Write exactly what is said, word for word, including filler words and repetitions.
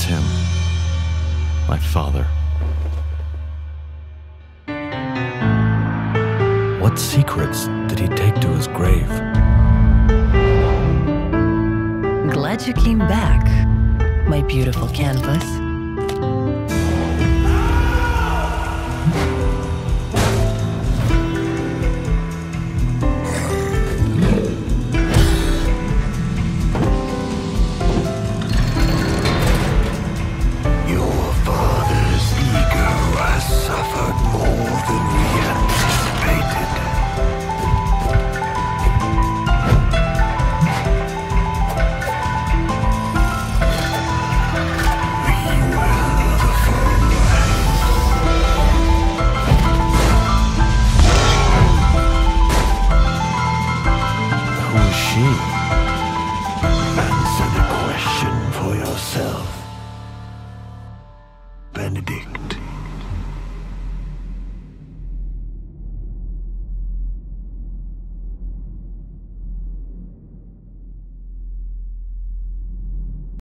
It's him. My father. What secrets did he take to his grave? Glad you came back, my beautiful canvas.